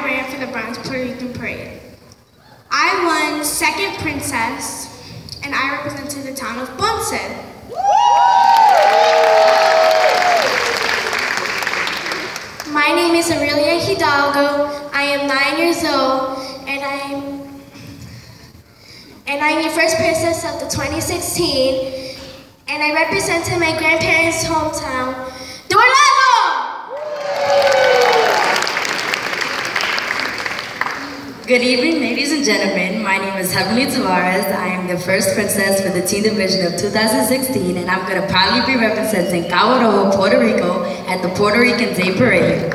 ran for the Bronx Puerto Rican Parade. I won second princess, and I represented the town of Ponce. My name is Aurelia Hidalgo. I am 9 years old, and I'm the first princess of the 2016, and I represented my grandparents' hometown, Dorlago! Good evening, ladies and gentlemen. My name is Heavenly Tavares. I am the first princess for the teen division of 2016, and I'm going to proudly be representing Cabo Rojo, Puerto Rico at the Puerto Rican Day Parade.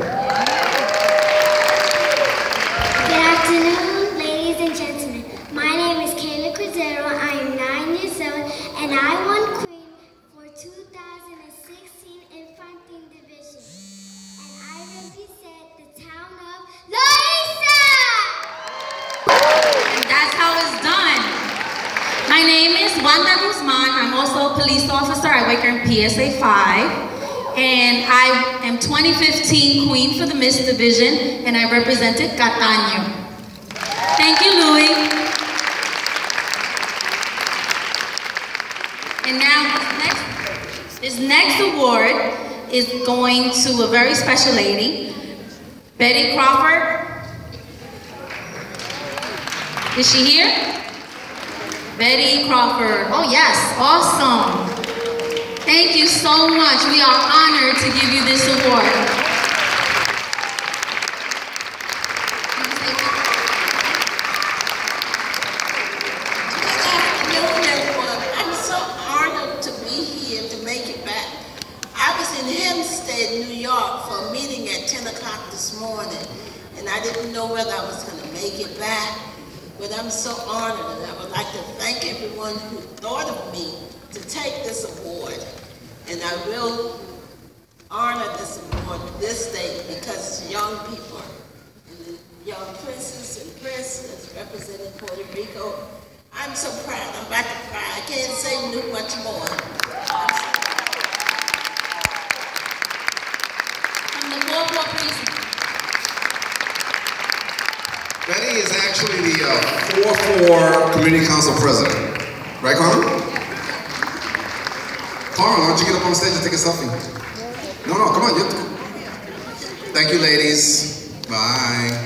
Good afternoon, ladies and gentlemen. My name is Kayla Cordero. I am 9 years old, and I won Queen for 2016 Infantine Division. And I represent the town of Loíza! And that's how it's done. My name is Wanda Guzman. I'm also a police officer. I work in PSA 5. And I am 2015 Queen for the Miss Division, and I represented Cataño. Thank you, Louis. And now this next award is going to a very special lady, Betty Crawford. Is she here? Betty Crawford. Oh yes, awesome. Thank you so much. We are honored to give you this award. Good afternoon, everyone. I'm so honored to be here to make it back. I was in Hempstead, New York for a meeting at 10 o'clock this morning, and I didn't know whether I was going to make it back, but I'm so honored, and I would like to thank everyone who thought of me to take this award. And I will honor this award this day because it's young people, and the young princes and princesses representing Puerto Rico. I'm so proud. I'm about to cry. I can't say much more. From the Global Precinct. Betty is actually the 4-4 Community Council President. Right, Carmen? Carl, why don't you get up on stage and take a selfie? No, come on. Thank you, ladies. Bye.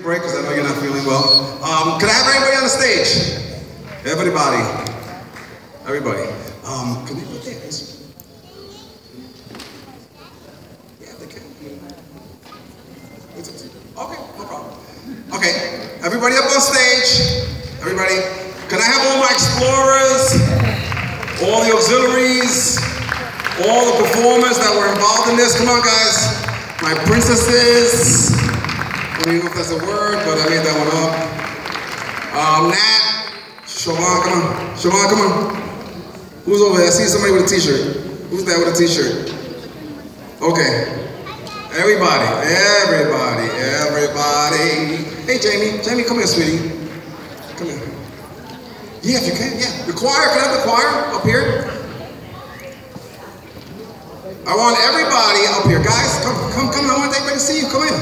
a break because I know you're not feeling well. Can I have everybody on the stage? Everybody. Everybody. Can you put that? Yeah, they can. Okay, no problem. Okay, everybody up on stage. Everybody. Can I have all my explorers, all the auxiliaries, all the performers that were involved in this? Come on, guys. My princesses. I don't even know if that's a word, but I made that one up. Nat, Siobhan, come on. Siobhan, come on. Who's over there? I see somebody with a t-shirt. Who's that with a t-shirt? Okay. Everybody. Hey, Jamie. Jamie, come here, sweetie. Come here. Yeah, if you can, yeah. The choir, can I have the choir up here? I want everybody up here. Guys, come. I want everybody to see you. Come in.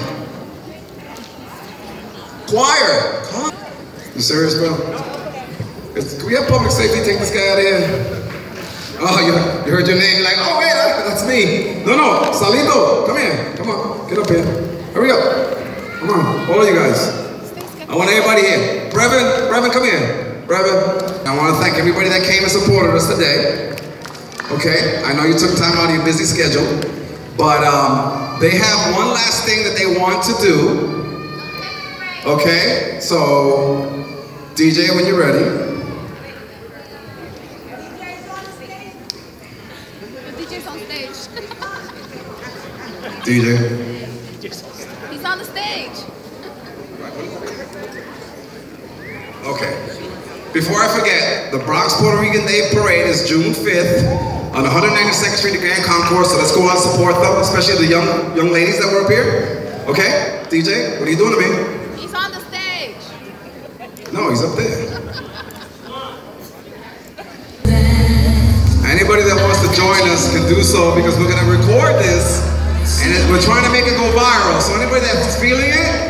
Choir, come. You serious, bro? Can we have public safety take this guy out of here? Oh, you heard your name. You're like, oh, wait, that's me. No, Salito, come here. Come on, get up here. Hurry up. Come on, all of you guys. I want everybody here. Brevin, come here. Brevin, I want to thank everybody that came and supported us today. Okay, I know you took time out of your busy schedule, but they have one last thing that they want to do. Okay, so DJ, when you're ready. The DJ's on stage. DJ. He's on the stage. Okay. Before I forget, the Bronx Puerto Rican Day Parade is June 5th on 192nd Street in Grand Concourse, so let's go out and support them, especially the young ladies that were up here. Okay? DJ, what are you doing to me? He's on the stage. No, he's up there. Anybody that wants to join us can do so because we're going to record this and we're trying to make it go viral. So anybody that's feeling it,